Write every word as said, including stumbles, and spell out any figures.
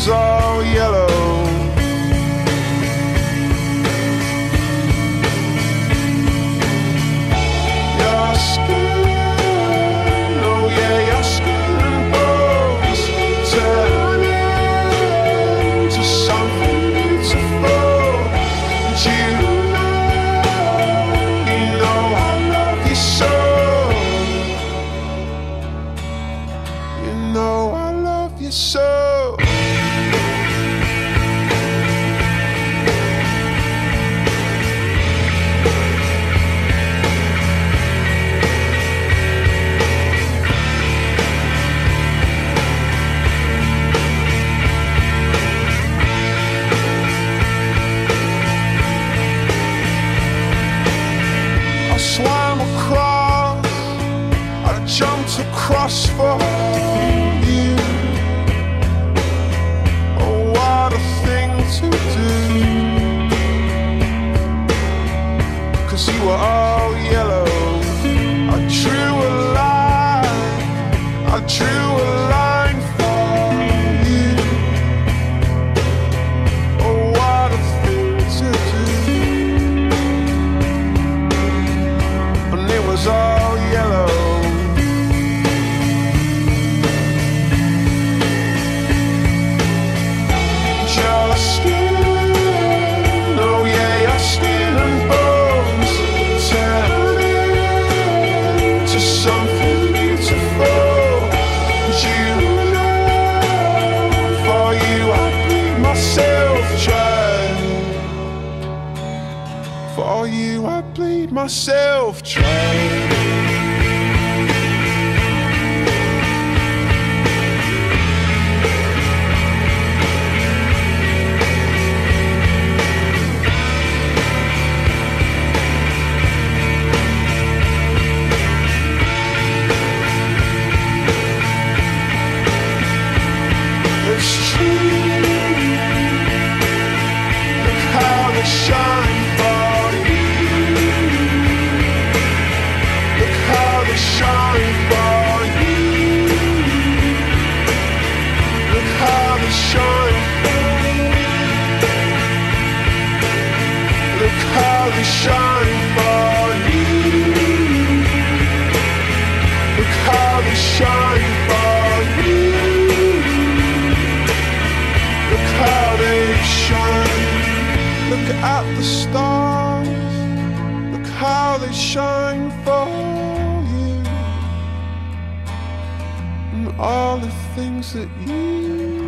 was all yellow. Your skin, oh yeah, your skin and bones turn into something beautiful. And you know, you know I love you so. You know I love you so. Swam across, I jumped across for you. Oh, what a thing to do, 'cause you were all yellow. I drew a line, I drew a line for you. Oh, what a thing to do. It was all yellow. Your skin, oh yeah, your skin and bones turn into something beautiful. You know, for you I bleed myself dry. For you I bleed myself dry. It's true. Look how they shine for you. Look how they shine for you. Look how they shine for you. Look how they shine for you. Look how they shine for you. Look how they shine. Look at the stars. Look how they shine for you. And all the things that you